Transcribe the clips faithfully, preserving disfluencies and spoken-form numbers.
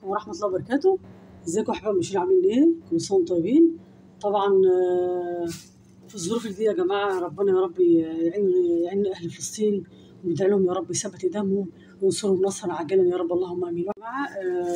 عليكم ورحمة الله وبركاته. ازيكم يا حبايبي؟ مش عاملين ايه؟ كل سنة وانتم طيبين. طبعا في الظروف دي يا جماعة ربنا يا رب يعين يعين أهل فلسطين، وندعي لهم يا رب يثبت ايديهم وينصرهم نصرا عاجلا يا رب، اللهم امين. يا جماعة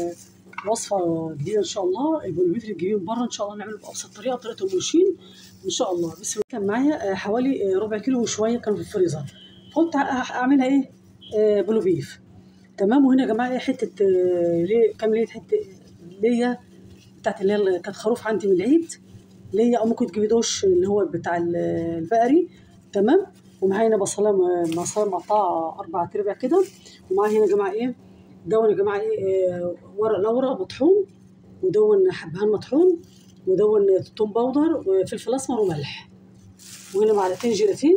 وصفة جديدة ان شاء الله، البوليفيت اللي تجيبيه من بره ان شاء الله نعمله بأبسط طريقة، طريقة المرشين ان شاء الله. بس كان معايا حوالي ربع كيلو وشوية كانوا في الفريزر، قلت اعملها ايه بولوبيف. تمام. وهنا يا جماعه حته ليه كام ليه حته ليا بتاعت اللي هي كانت خروف عندي من العيد ليا، او ممكن تجيبي دوش اللي هو بتاع البقري. تمام. ومعايا هنا بصله بصله مقطعه اربع ارباع كده. ومعايا هنا يا جماعه ايه دون يا جماعه ايه ورق لورا مطحون، ودون حبهان مطحون، ودون توم باودر وفلفل اسمر وملح. وهنا معلقتين جيلاتين.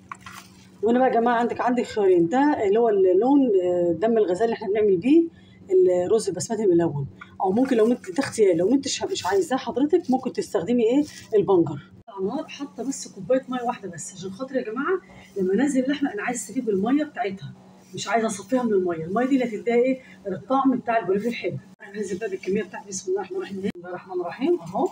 وهنا بقى يا جماعه عندك عندك خيارين، ده اللي هو اللون دم الغزال اللي احنا بنعمل بيه الرز البسمتي الملون، او ممكن لو انت ده اختيار، لو انت مش عايزاه حضرتك ممكن تستخدمي ايه البنجر. على النار حاطه بس كوبايه ميه واحده بس، عشان خاطر يا جماعه لما انزل اللحمه انا عايزه استفيد بالميه بتاعتها، مش عايزه اصفيها من الميه، الميه دي اللي هتديها ايه الطعم بتاع البوليفي الحلو. هنزل بقى بالكميه بتاعتي. بسم الله الرحمن الرحيم. بسم الله الرحمن الرحيم اهو،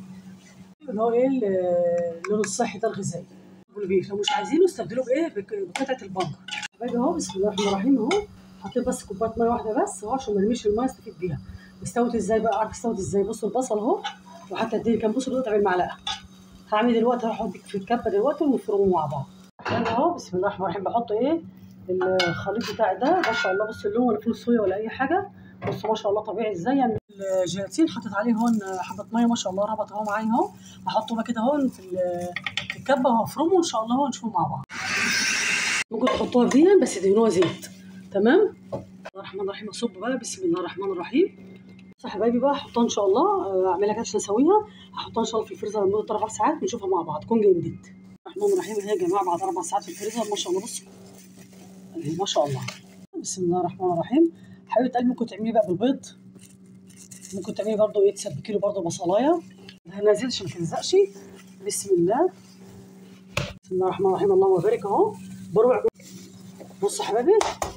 اللي هو ايه اللون الصحي ده الغذائي البوليفي. لو مش عايزينه استبدلوه بايه بقطعه البنجر. باجي اهو بسم الله الرحمن الرحيم اهو، حطيت بس كوبايه ميه واحده بس اهو عشان ما نرميش الميه استفيد بيها. استوت ازاي بقى؟ عارف استوت ازاي؟ بصوا البصل اهو، وحتى اديني كام بصوا بقطع بالمعلقه. هعمل دلوقتي هروح اوديك في الكبه دلوقتي ونفرمه مع بعض. انا اهو بسم الله الرحمن الرحيم بحط ايه الخليط بتاعي ده ما شاء الله. بص اللون ولا فيه صويا ولا اي حاجه، بصوا ما شاء الله طبيعي ازاي. يعني الجيلاتين حطيت عليه هون حبه ميه ما شاء الله ربط اهو معايا اهو، هحطه بقى كده هون في الكبه وهفرمه ان شاء الله هو نشوفه مع بعض. ممكن تحطوها في دي بس تدهنوها زيت. تمام. بسم الله الرحمن الرحيم. اصب بقى بسم الله الرحمن الرحيم. صح يا حبايبي بقى هحطها ان شاء الله، اعملها كده عشان اسويها، هحطها ان شاء الله في الفريزر لمده اربع ساعات ونشوفها مع بعض تكون جمدت. بسم الله الرحمن الرحيم اهي يا جماعه بعد اربع ساعات في الفريزر ما شاء الله. بصوا اهي ما شاء الله. بسم الله الرحمن الرحيم. حبيبه قلبي ممكن تعملي بقى بالبيض، ممكن تعملي برده ايه تسبكي له برده بصلايه ما نزلش ما تلزقش. بسم الله. بسم الله الرحمن الرحيم. اللهم بارك اهو بربع. بصوا يا حبايبي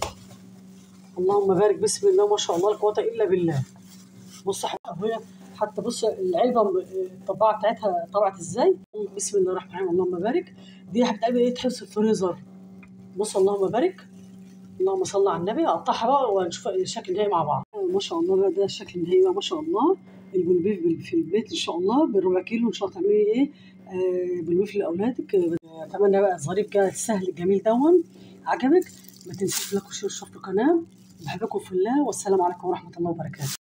اللهم بارك بسم الله ما شاء الله لا قوه الا بالله. بصوا يا حبايبي حتى بص العلبه الطباعه بتاعتها طبعت ازاي. بسم الله الرحمن الرحيم. اللهم بارك. دي يا حبيبه قلبي ايه تحس الفريزر. بص اللهم بارك. اللهم صل على النبي. اقطعها بقى ونشوف الشكل النهائي مع بعض. ما شاء الله بقى ده الشكل النهائي ما شاء الله. البولبيف في البيت ان شاء الله بالربع كيلو ان شاء الله تعملي ايه آه بولبيف لاولادك. اتمنى بقى الظريف كده السهل الجميل دون عجبك. ما تنسيش لايك وشير واشتراك في القناه. بحبكم في الله والسلام عليكم ورحمه الله وبركاته.